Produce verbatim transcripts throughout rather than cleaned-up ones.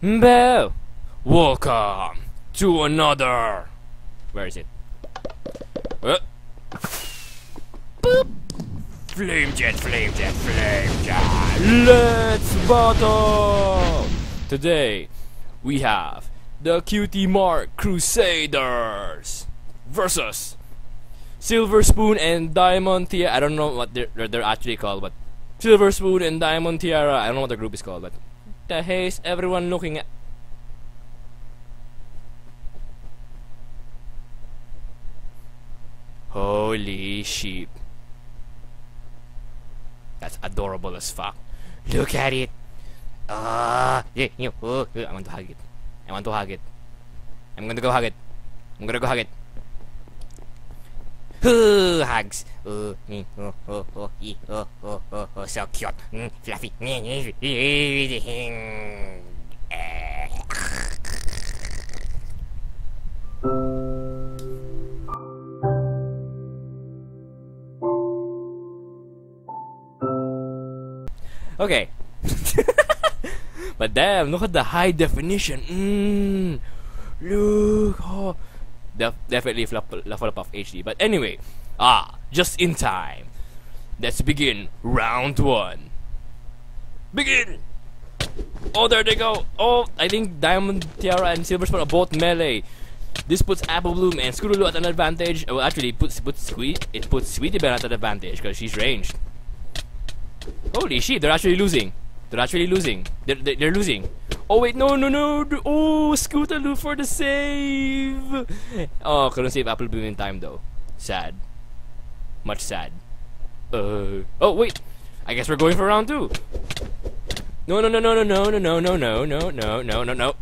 Bell, welcome to another. Where is it? Uh, boop. Flame jet, flame jet, flame jet. Let's battle. Today we have the Cutie Mark Crusaders versus Silver Spoon and Diamond Tiara. I don't know what they're, they're actually called, but Silver Spoon and Diamond Tiara. I don't know what the group is called, but the haze everyone looking at. Holy sheep. That's adorable as fuck. Look at it. Ah, uh, yeah, yeah, oh, I want to hug it. I want to hug it. I'm gonna go hug it. I'm gonna go hug it. Ooh, hugs. Oh, oh, oh, oh, oh, oh, oh, oh, so cute. Mm, fluffy. Okay. But damn, look at the high definition. Mmm. Look. Oh. Def definitely Flufflepuff H D. But anyway, ah, just in time. Let's begin round one. Begin! Oh, there they go. Oh, I think Diamond Tiara and Silver Spoon are both melee. This puts Apple Bloom and Scootaloo at an advantage. Well, actually, it puts, puts Sweet, it puts Sweetie Belle at an advantage because she's ranged. Holy shit, they're actually losing. They're actually losing. They're, they're, they're losing. Oh wait, no, no, no. Oh, Scootaloo for the save. Oh, couldn't save Apple Bloom in time though. Sad. Much sad. Uh. Oh wait. I guess we're going for round two. No, no, no, no, no, no, no, no, no, no, no, no, no, no, no.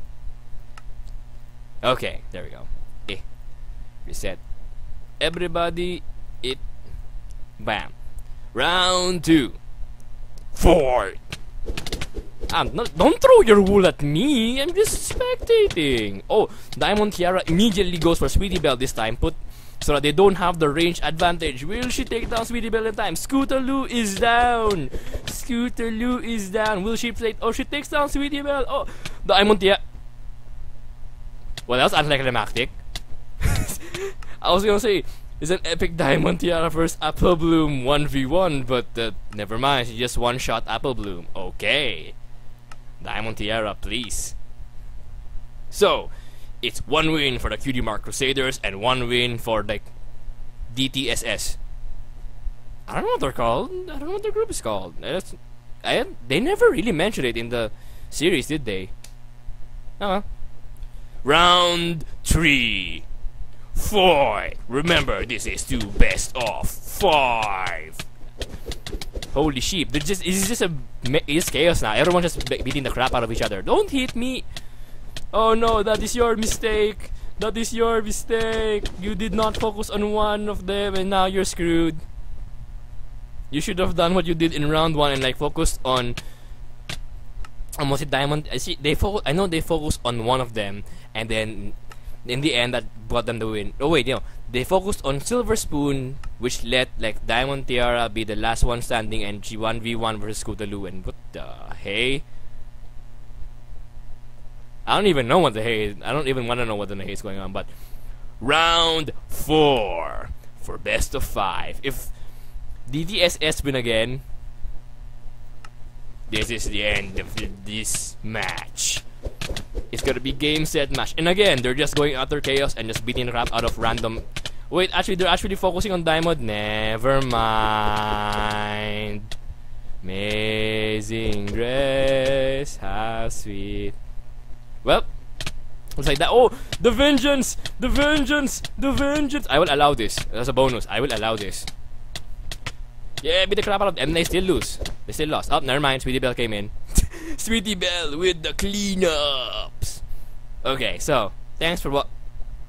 Okay, there we go. Eh. Reset. Everybody, it. Bam. Round two. Four. Um, no, don't throw your wool at me. I'm just spectating. Oh, Diamond Tiara immediately goes for Sweetie Belle this time. Put so that they don't have the range advantage. Will she take down Sweetie Belle in time? Scootaloo is down. Scootaloo is down. Will she play? Oh, she takes down Sweetie Belle. Oh, Diamond Tiara. Well, that was anticlimactic. I was gonna say it's an epic Diamond Tiara versus Apple Bloom one v one, but uh, never mind. She just one shot Apple Bloom. Okay. Diamond Tiara, please. So, it's one win for the Cutie Mark Crusaders and one win for the D T S S. I don't know what they're called. I don't know what their group is called. It's, I, they never really mentioned it in the series, did they? Oh well. Round three. Four. Remember, this is two best of five. Holy sheep! They're just it's just a it's chaos now. Everyone just be beating the crap out of each other. Don't hit me! Oh no, that is your mistake. That is your mistake. You did not focus on one of them, and now you're screwed. You should have done what you did in round one and like focused on. Um, was it Diamond? I see. They focus. I know they focused on one of them, and then in the end that brought them the win. Oh wait, you know, they focused on Silver Spoon, which let like Diamond Tiara be the last one standing, and she one v one versus Scootaloo. And what the hey? I don't even know what the hey is. I don't even want to know what the hey is going on. But round four for best of five. If D T S S win again, this is the end of this match. It's gonna be game, set, match. And again, they're just going utter chaos and just beating the crap out of random. Wait, actually, they're actually focusing on Diamond. Never mind. Amazing Grace, how sweet. Well, it's like that. Oh, the vengeance! The vengeance! The vengeance! I will allow this. As a bonus, I will allow this. Yeah, beat the crap out of them. And they still lose. They still lost. Oh, never mind. Sweetie Belle came in. Sweetie Belle with the cleanups. Okay, so thanks for what.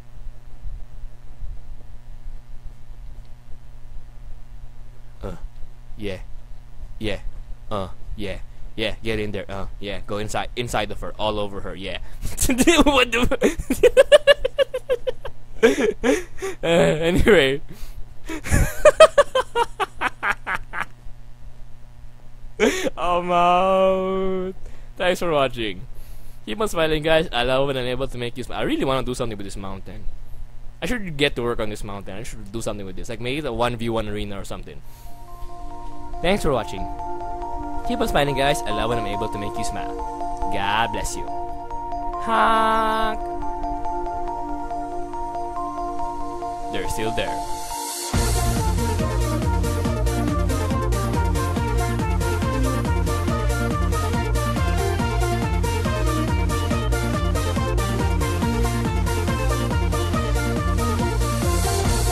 Uh, yeah, yeah, uh, yeah, yeah. Get in there. Uh, yeah. Go inside, inside of her, all over her. Yeah. What the? uh, anyway. I'm out. Thanks for watching. Keep on smiling, guys. I love when I'm able to make you smile. I really want to do something with this mountain. I should get to work on this mountain. I should do something with this. Like, make it a one v one arena or something. Thanks for watching. Keep on smiling, guys. I love when I'm able to make you smile. God bless you. Honk. They're still there.